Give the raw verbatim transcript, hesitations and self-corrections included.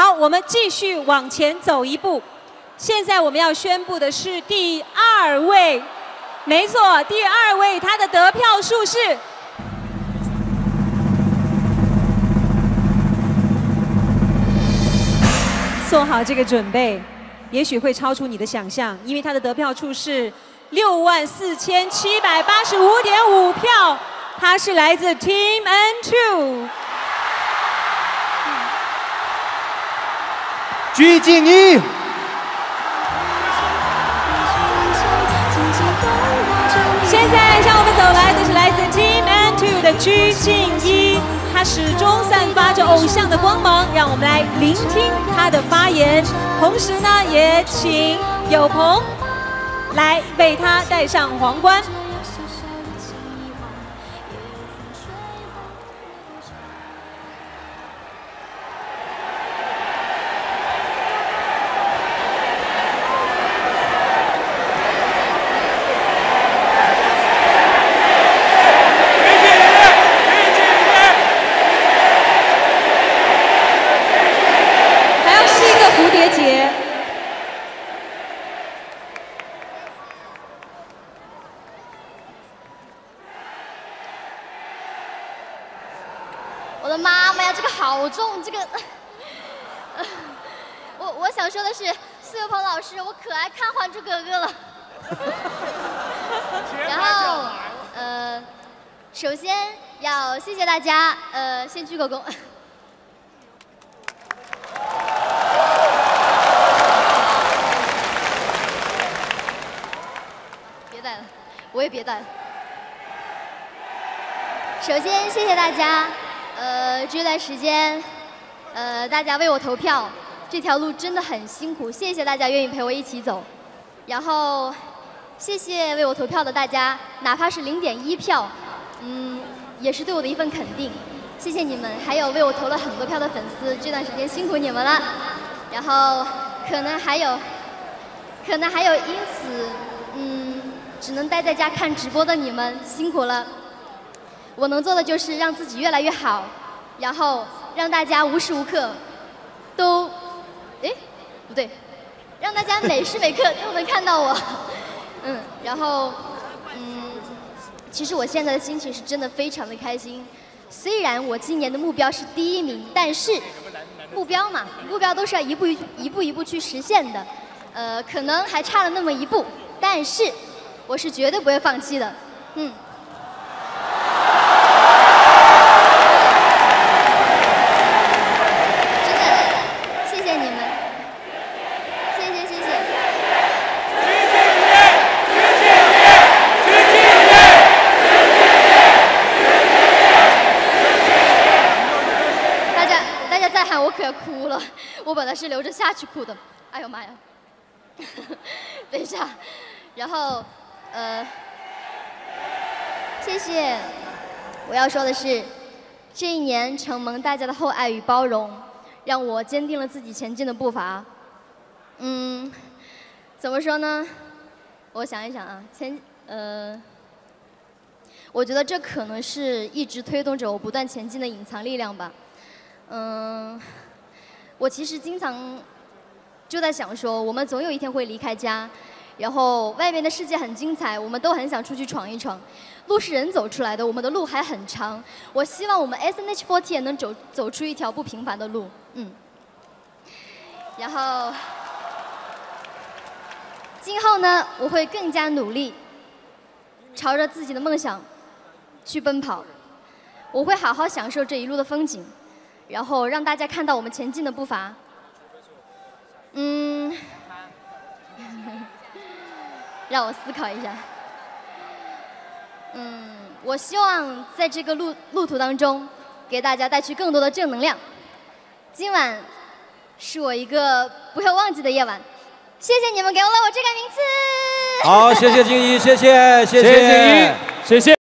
好，我们继续往前走一步。现在我们要宣布的是第二位，没错，第二位他的得票数是。 做好这个准备，也许会超出你的想象，因为他的得票数是六万四千七百八十五点五票，他是来自 Team N two。 鞠婧祎。 现在向我们走来的是来自 Team N two 的鞠婧祎。 他始终散发着偶像的光芒，让我们来聆听他的发言。同时呢，也请友朋来为他戴上皇冠。蝴蝶结， 我的妈妈呀，这个好重，这个，我我想说的是，苏有朋老师，我可爱看《还珠格格》了。然后，呃，首先要谢谢大家，呃，先鞠个躬。我也别带了。首先，谢谢大家，呃，这段时间，呃，大家为我投票，这条路真的很辛苦，谢谢大家愿意陪我一起走。然后，谢谢为我投票的大家，哪怕是零点一票，嗯，也是对我的一份肯定。谢谢你们，还有为我投了很多票的粉丝，这段时间辛苦你们了。然后，可能还有，可能还有因此，嗯。 只能待在家看直播的你们辛苦了，我能做的就是让自己越来越好，然后让大家无时无刻都，哎，不对，让大家每时每刻都能看到我，嗯，然后，嗯，其实我现在的心情是真的非常的开心，虽然我今年的目标是第一名，但是目标嘛，目标都是要一步一步一步去实现的，呃，可能还差了那么一步，但是。 我是绝对不会放弃的，嗯。真的，谢谢你们，谢谢谢谢。大家大家再喊我可要哭了，我本来是留着下去哭的，哎呦妈呀！等一下，然后。 呃，谢谢。我要说的是，这一年承蒙大家的厚爱与包容，让我坚定了自己前进的步伐。嗯，怎么说呢？我想一想啊，前呃，我觉得这可能是一直推动着我不断前进的隐藏力量吧。嗯，我其实经常就在想说，我们总有一天会离开家。 然后外面的世界很精彩，我们都很想出去闯一闯。路是人走出来的，我们的路还很长。我希望我们 S N H 四十也能走走出一条不平凡的路，嗯。然后今后呢，我会更加努力，朝着自己的梦想去奔跑。我会好好享受这一路的风景，然后让大家看到我们前进的步伐。嗯。让我思考一下。嗯，我希望在这个路路途当中，给大家带去更多的正能量。今晚是我一个不会忘记的夜晚，谢谢你们给了我这个名次。 好，谢谢婧祎，谢谢，谢谢婧祎，谢谢。